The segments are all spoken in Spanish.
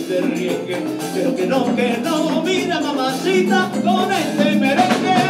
se rieguen, pero que no, mira mamacita con este merengue.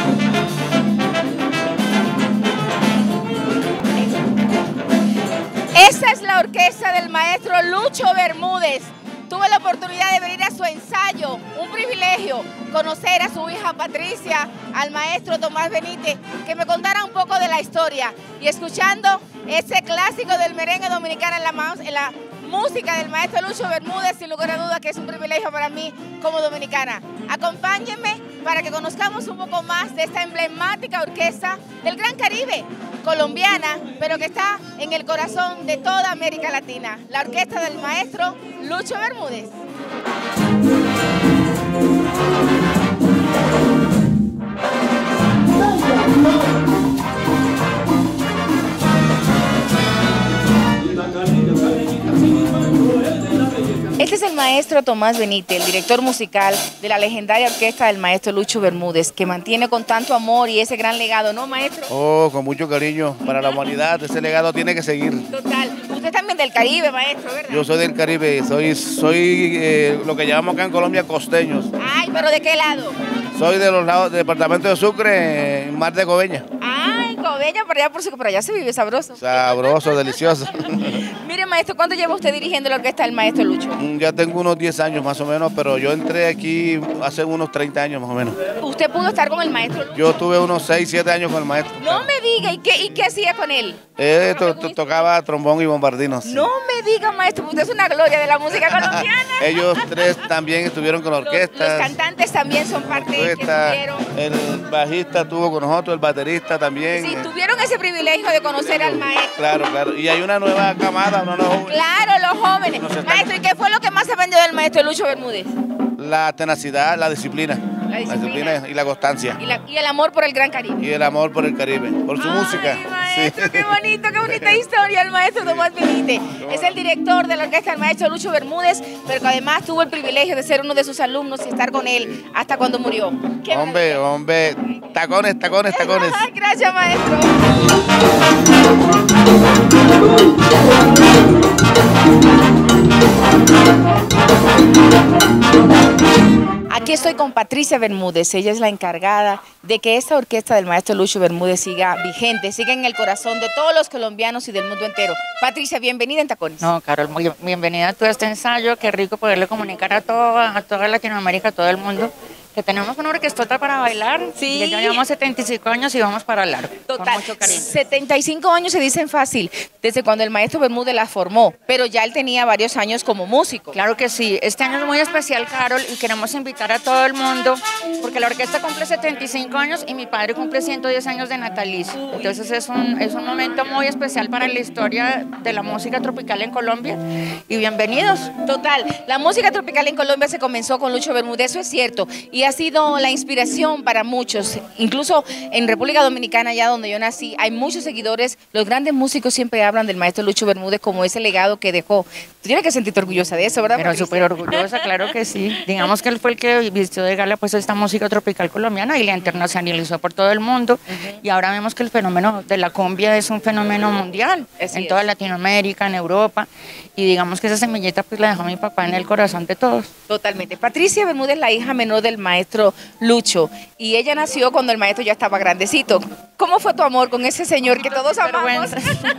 Esa es la orquesta del maestro Lucho Bermúdez. Tuve la oportunidad de venir a su ensayo, un privilegio conocer a su hija Patricia, al maestro Tomás Benítez, que me contara un poco de la historia. Y escuchando ese clásico del merengue dominicano en la música del maestro Lucho Bermúdez, sin lugar a dudas que es un privilegio para mí como dominicana. Acompáñenme para que conozcamos un poco más de esta emblemática orquesta del Gran Caribe, colombiana, pero que está en el corazón de toda América Latina, la orquesta del maestro Lucho Bermúdez. Este es el maestro Tomás Benítez, el director musical de la legendaria orquesta del maestro Lucho Bermúdez, que mantiene con tanto amor y ese gran legado, ¿no, maestro? Oh, con mucho cariño para la humanidad, ese legado tiene que seguir. Total. Usted también del Caribe, maestro, ¿verdad? Yo soy del Caribe, soy lo que llamamos acá en Colombia costeños. Ay, ¿pero de qué lado? Soy de los lados del departamento de Sucre, en Mar de Coveñas. Ay, Coveñas, por allá se vive sabroso. Sabroso, delicioso. Mire, maestro, ¿cuánto lleva usted dirigiendo la orquesta del maestro Lucho? Ya tengo unos 10 años más o menos, pero yo entré aquí hace unos 30 años más o menos. ¿Usted pudo estar con el maestro Lucho? Yo tuve unos 6, 7 años con el maestro. No me diga, ¿y qué hacía con él? Tocaba trombón y bombardinos. No me diga, maestro, usted es una gloria de la música colombiana. Ellos tres también estuvieron con la orquesta. Los cantantes también son parte de que estuvieron. El bajista estuvo con nosotros, el baterista también. Sí, tuvieron ese privilegio de conocer al maestro. Claro, claro. Y hay una nueva camada, una nueva joven. Claro, los jóvenes. Maestro, ¿y qué fue lo que más se vendió del maestro Lucho Bermúdez? La tenacidad, la disciplina. La disciplina y la constancia. Y el amor por el Gran Caribe. Y el amor por el Caribe, por su música. Maestro, sí. qué bonita historia el maestro Tomás Benítez. Es el director de la orquesta del maestro Lucho Bermúdez, pero que además tuvo el privilegio de ser uno de sus alumnos y estar con él hasta cuando murió. Hombre, tacones. Gracias, maestro. Aquí estoy con Patricia Bermúdez, ella es la encargada de que esta orquesta del maestro Lucho Bermúdez siga vigente, siga en el corazón de todos los colombianos y del mundo entero. Patricia, bienvenida en Tacones. No, Carol, muy bienvenida a todo este ensayo, qué rico poderle comunicar a toda Latinoamérica, a todo el mundo, que tenemos una orquestota para bailar. Sí. Ya llevamos 75 años y vamos para largo. Total. Con mucho cariño. 75 años se dicen fácil, desde cuando el maestro Bermúdez la formó, pero ya él tenía varios años como músico. Claro que sí. Este año es muy especial, Carol, y queremos invitar a todo el mundo, porque la orquesta cumple 75 años y mi padre cumple 110 años de natalicio. Entonces es un momento muy especial para la historia de la música tropical en Colombia. Y bienvenidos. Total. La música tropical en Colombia se comenzó con Lucho Bermúdez, eso es cierto, y ha sido la inspiración para muchos. Incluso en República Dominicana, allá donde yo nací, hay muchos seguidores. Los grandes músicos siempre hablan del maestro Lucho Bermúdez como ese legado que dejó. Tú tienes que sentirte orgullosa de eso, ¿verdad, Pero Patricia? súper orgullosa, claro que sí. Digamos que él fue el que vistió de gala pues esta música tropical colombiana y la internacionalizó por todo el mundo. Y ahora vemos que el fenómeno de la cumbia es un fenómeno mundial, en toda Latinoamérica, en Europa. Y digamos que esa semillita pues la dejó mi papá en el corazón de todos. Totalmente. Patricia Bermúdez, la hija menor del maestro Lucho, y ella nació cuando el maestro ya estaba grandecito. ¿Cómo fue tu amor con ese señor que todos amamos?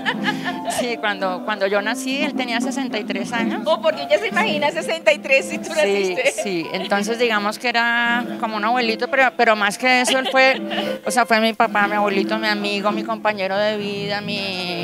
Sí, cuando yo nací, él tenía 63 años. Oh, porque ella se imagina 63 si tú naciste. Sí, entonces digamos que era como un abuelito, pero más que eso, él fue mi papá, mi abuelito, mi amigo, mi compañero de vida, mi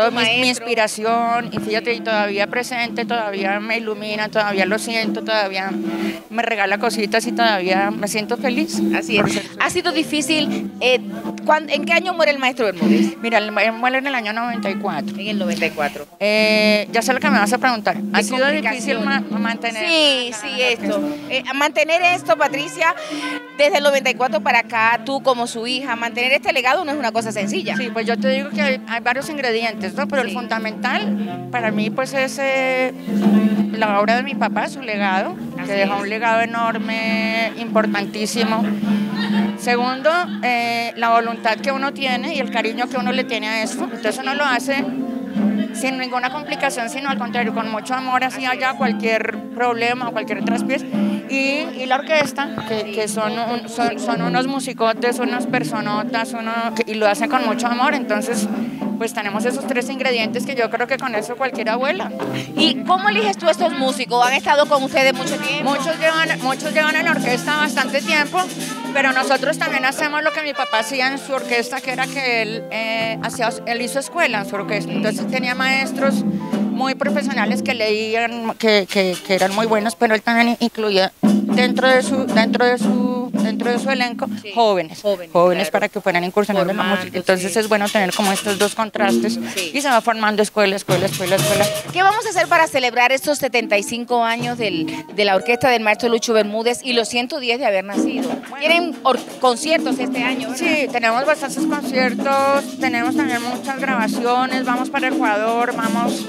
inspiración, y fíjate, y todavía presente, todavía me ilumina, todavía lo siento, todavía me regala cositas y todavía me siento feliz. Así es. Ha sido difícil. ¿En qué año muere el maestro Bermúdez? Mira, él muere en el año 94. En el 94. Ya sé lo que me vas a preguntar. ¿Ha sido difícil mantener? Sí, esto. Mantener esto, Patricia, desde el 94 para acá, tú como su hija, mantener este legado no es una cosa sencilla. Sí, pues yo te digo que hay varios ingredientes, ¿no? Pero el fundamental para mí pues es la obra de mi papá, su legado, que dejó un legado enorme, importantísimo. Segundo, la voluntad que uno tiene y el cariño que uno le tiene a esto. Entonces uno lo hace sin ninguna complicación, sino al contrario, con mucho amor, así haya cualquier problema o cualquier traspiés. Y la orquesta, que son unos musicotes, unas personotas, y lo hacen con mucho amor, entonces pues tenemos esos tres ingredientes que yo creo que con eso cualquiera vuela. ¿Y cómo eliges tú estos músicos? ¿Han estado con ustedes mucho tiempo? Muchos llevan en la orquesta bastante tiempo, pero nosotros también hacemos lo que mi papá hacía en su orquesta, que era que él hizo escuela en su orquesta, entonces tenía maestros muy profesionales que leían, que eran muy buenos, pero él también incluía dentro de su elenco jóvenes claro, para que fueran incursionando en la música. Entonces es bueno tener como estos dos contrastes y se va formando escuela. ¿Qué vamos a hacer para celebrar estos 75 años de la orquesta del maestro Lucho Bermúdez y los 110 de haber nacido? ¿Tienen conciertos este año, verdad? Sí, tenemos bastantes conciertos, tenemos también muchas grabaciones, vamos para Ecuador, vamos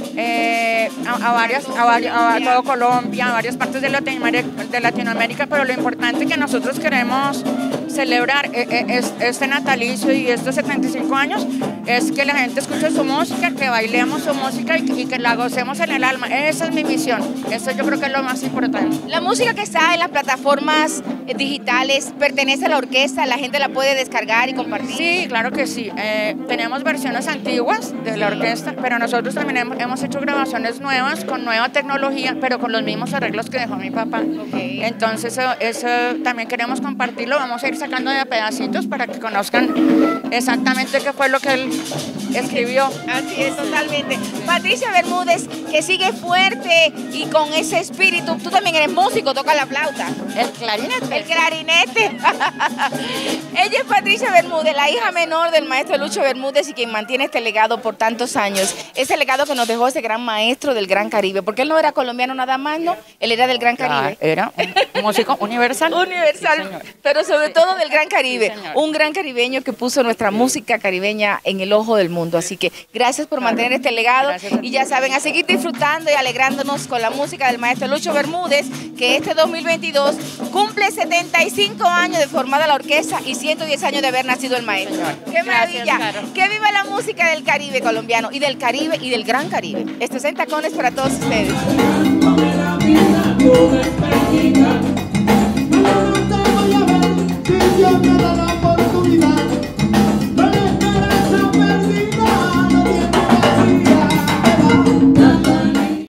a todo Colombia, a varias partes de Latinoamérica, pero lo importante que nosotros queremos celebrar este natalicio y estos 75 años es que la gente escuche su música, que bailemos su música y que la gocemos en el alma. Esa es mi misión, eso yo creo que es lo más importante. La música que está en las plataformas digitales pertenece a la orquesta, la gente la puede descargar y compartir. Sí, claro que sí. Tenemos versiones antiguas de la orquesta, pero nosotros también hemos hecho grabaciones nuevas con nueva tecnología, pero con los mismos arreglos que dejó mi papá. Entonces eso también queremos compartirlo, vamos a ir sacando de pedacitos para que conozcan exactamente qué fue lo que él escribió. Así es, totalmente. Patricia Bermúdez, que sigue fuerte y con ese espíritu. Tú también eres músico, tocas la flauta. El clarinete. El clarinete. Ella es Patricia Bermúdez, la hija menor del maestro Lucho Bermúdez y quien mantiene este legado por tantos años. Ese legado que nos dejó ese gran maestro del Gran Caribe, porque él no era colombiano nada más, ¿no? Él era del Gran Caribe. Era un músico universal. Universal, sí, pero sobre todo del Gran Caribe. Sí, un gran caribeño que puso nuestra música caribeña en el ojo del mundo. Así que gracias por mantener este legado y ya saben, a seguir disfrutando y alegrándonos con la música del maestro Lucho Bermúdez, que este 2022 cumple 75 años de formada la orquesta y 110 años de haber nacido el maestro. ¡Qué maravilla! ¡Que viva la música del Caribe colombiano y del Caribe y del Gran Caribe! Esto es En Tacones para todos ustedes.